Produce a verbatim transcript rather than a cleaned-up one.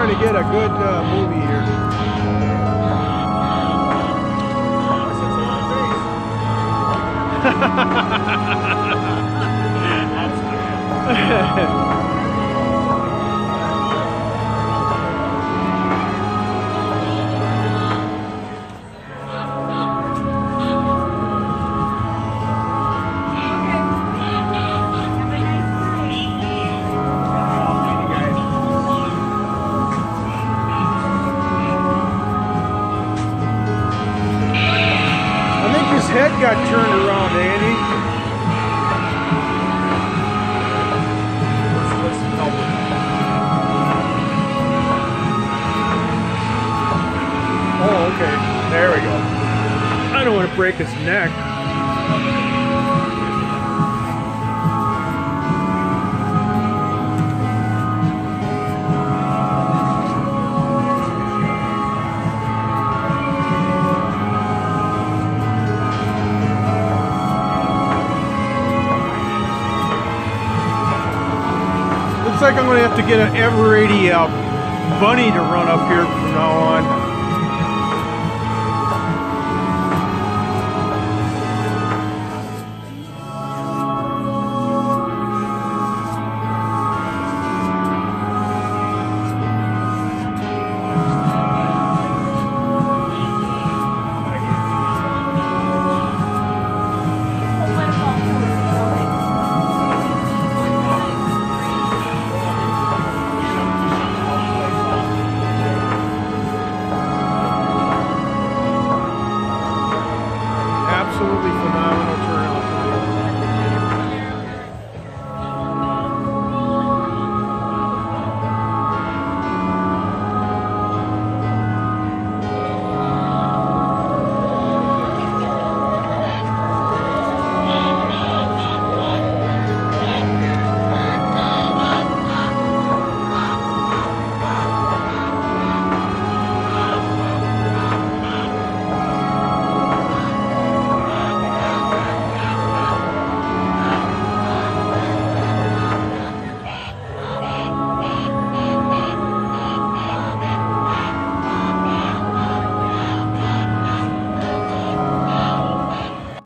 trying to get a good uh, movie here. Head got turned around, Andy. Oh, okay. There we go. I don't want to break his neck. Looks like I'm going to have to get an Eveready uh, bunny to run up here from now on.